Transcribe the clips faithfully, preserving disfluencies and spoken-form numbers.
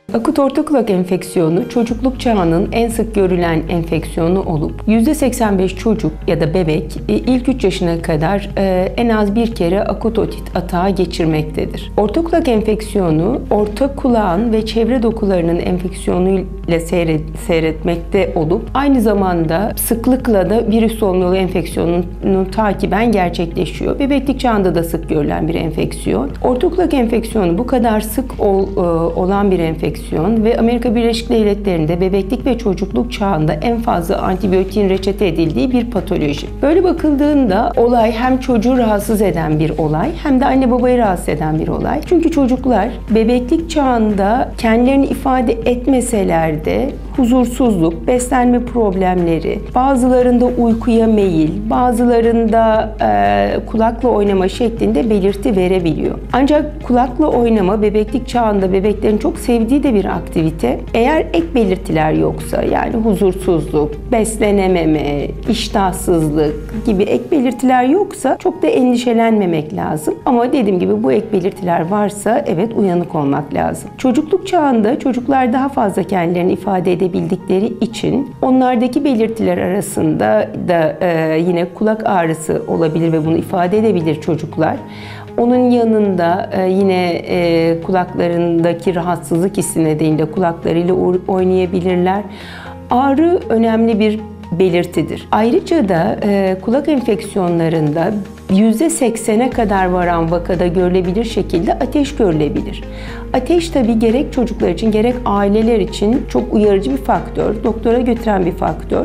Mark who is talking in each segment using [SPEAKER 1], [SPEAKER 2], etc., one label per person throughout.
[SPEAKER 1] Akut orta kulak enfeksiyonu çocukluk çağının en sık görülen enfeksiyonu olup yüzde seksen beş çocuk ya da bebek ilk üç yaşına kadar en az bir kere akut otit atağı geçirmektedir. Orta kulak enfeksiyonu orta kulağın ve çevre dokularının enfeksiyonuyla seyret, seyretmekte olup aynı zamanda sıklıkla da virüs solunumlu enfeksiyonunu takiben gerçekleşiyor. Bebeklik çağında da sık görülen bir enfeksiyon. Orta kulak enfeksiyonu bu kadar sık ol, olan bir enfeksiyon ve Amerika Birleşik Devletleri'nde bebeklik ve çocukluk çağında en fazla antibiyotiğin reçete edildiği bir patoloji. Böyle bakıldığında olay hem çocuğu rahatsız eden bir olay hem de anne babayı rahatsız eden bir olay. Çünkü çocuklar bebeklik çağında kendilerini ifade etmeseler de huzursuzluk, beslenme problemleri, bazılarında uykuya meyil, bazılarında e, kulakla oynama şeklinde belirti verebiliyor. Ancak kulakla oynama bebeklik çağında bebeklerin çok sevdiği de bir aktivite. Eğer ek belirtiler yoksa, yani huzursuzluk, beslenememe, iştahsızlık gibi ek belirtiler yoksa çok da endişelenmemek lazım. Ama dediğim gibi bu ek belirtiler varsa evet uyanık olmak lazım. Çocukluk çağında çocuklar daha fazla kendilerini ifade edebildikleri için onlardaki belirtiler arasında da e, yine kulak ağrısı olabilir ve bunu ifade edebilir çocuklar. Onun yanında yine kulaklarındaki rahatsızlık hissi nedeniyle kulaklarıyla oynayabilirler. Ağrı önemli bir belirtidir. Ayrıca da kulak enfeksiyonlarında yüzde seksene kadar varan vakada görülebilir şekilde ateş görülebilir. Ateş tabii gerek çocuklar için gerek aileler için çok uyarıcı bir faktör, doktora götüren bir faktör.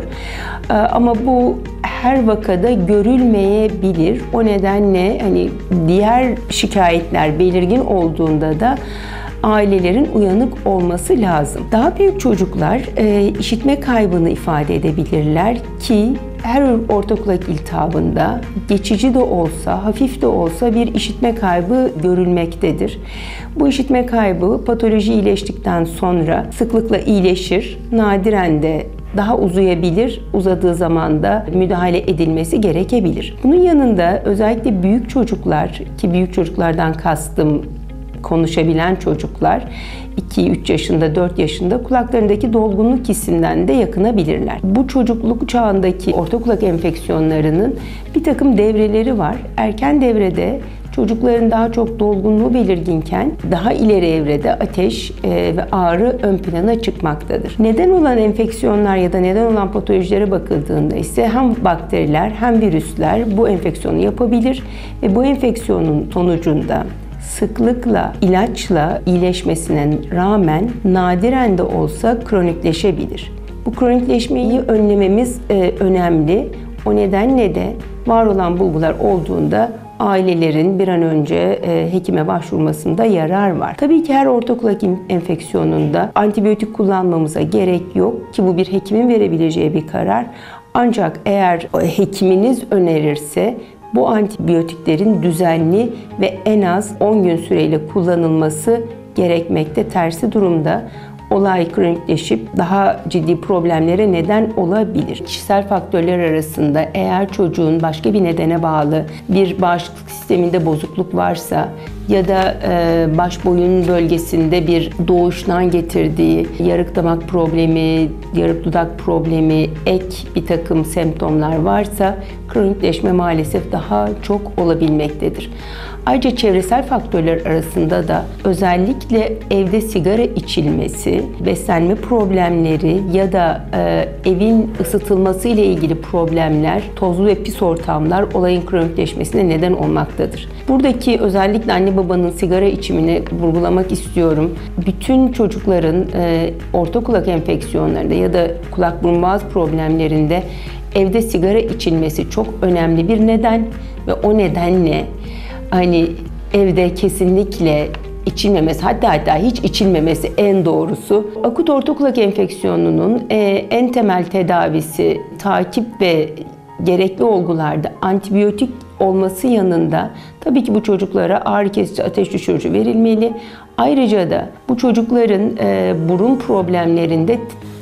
[SPEAKER 1] Ama bu her vakada görülmeyebilir. O nedenle hani diğer şikayetler belirgin olduğunda da ailelerin uyanık olması lazım. Daha büyük çocuklar e, işitme kaybını ifade edebilirler ki her orta kulak iltihabında geçici de olsa, hafif de olsa bir işitme kaybı görülmektedir. Bu işitme kaybı patoloji iyileştikten sonra sıklıkla iyileşir, nadiren de daha uzayabilir, uzadığı zaman da müdahale edilmesi gerekebilir. Bunun yanında özellikle büyük çocuklar, ki büyük çocuklardan kastım konuşabilen çocuklar iki üç yaşında, dört yaşında kulaklarındaki dolgunluk hissinden de yakınabilirler. Bu çocukluk çağındaki orta kulak enfeksiyonlarının bir takım devreleri var. Erken devrede çocukların daha çok dolgunluğu belirginken daha ileri evrede ateş ve ağrı ön plana çıkmaktadır. Neden olan enfeksiyonlar ya da neden olan patolojilere bakıldığında ise hem bakteriler hem virüsler bu enfeksiyonu yapabilir ve bu enfeksiyonun sonucunda sıklıkla ilaçla iyileşmesine rağmen nadiren de olsa kronikleşebilir. Bu kronikleşmeyi önlememiz e, önemli. O nedenle de var olan bulgular olduğunda ailelerin bir an önce e, hekime başvurmasında yarar var. Tabii ki her orta kulak enfeksiyonunda antibiyotik kullanmamıza gerek yok ki bu bir hekimin verebileceği bir karar. Ancak eğer hekiminiz önerirse bu antibiyotiklerin düzenli ve en az on gün süreyle kullanılması gerekmekte. Tersi durumda olay kronikleşip daha ciddi problemlere neden olabilir. Kişisel faktörler arasında eğer çocuğun başka bir nedene bağlı bir bağışıklık sisteminde bozukluk varsa ya da baş boyun bölgesinde bir doğuştan getirdiği yarık damak problemi, yarık dudak problemi, ek bir takım semptomlar varsa kronikleşme maalesef daha çok olabilmektedir. Ayrıca çevresel faktörler arasında da özellikle evde sigara içilmesi, beslenme problemleri ya da e, evin ısıtılması ile ilgili problemler, tozlu ve pis ortamlar olayın kronikleşmesine neden olmaktadır. Buradaki özellikle anne babanın sigara içimini vurgulamak istiyorum. Bütün çocukların e, orta kulak enfeksiyonlarında ya da kulak burun boğaz problemlerinde evde sigara içilmesi çok önemli bir neden ve o nedenle hani evde kesinlikle içilmemesi, hatta hatta hiç içilmemesi en doğrusu. Akut orta kulak enfeksiyonunun en temel tedavisi takip ve gerekli olgularda antibiyotik olması yanında tabii ki bu çocuklara ağrı kesici, ateş düşürücü verilmeli. Ayrıca da bu çocukların burun problemlerinde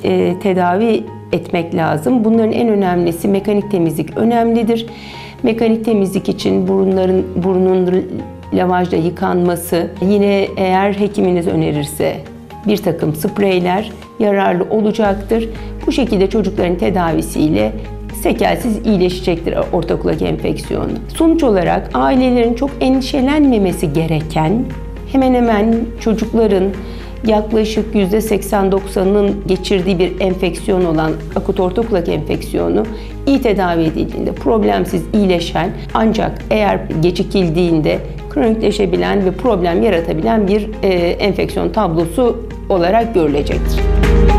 [SPEAKER 1] tedavi etmek lazım. Bunların en önemlisi mekanik temizlik önemlidir. Mekanik temizlik için burunların burnun lavajla yıkanması, yine eğer hekiminiz önerirse bir takım spreyler yararlı olacaktır. Bu şekilde çocukların tedavisiyle sekelsiz iyileşecektir ortakulak enfeksiyonu. Sonuç olarak ailelerin çok endişelenmemesi gereken, hemen hemen çocukların yaklaşık yüzde seksen doksanının geçirdiği bir enfeksiyon olan akut ortakulak enfeksiyonu iyi tedavi edildiğinde problemsiz iyileşen, ancak eğer gecikildiğinde kronikleşebilen ve problem yaratabilen bir e, enfeksiyon tablosu olarak görülecektir.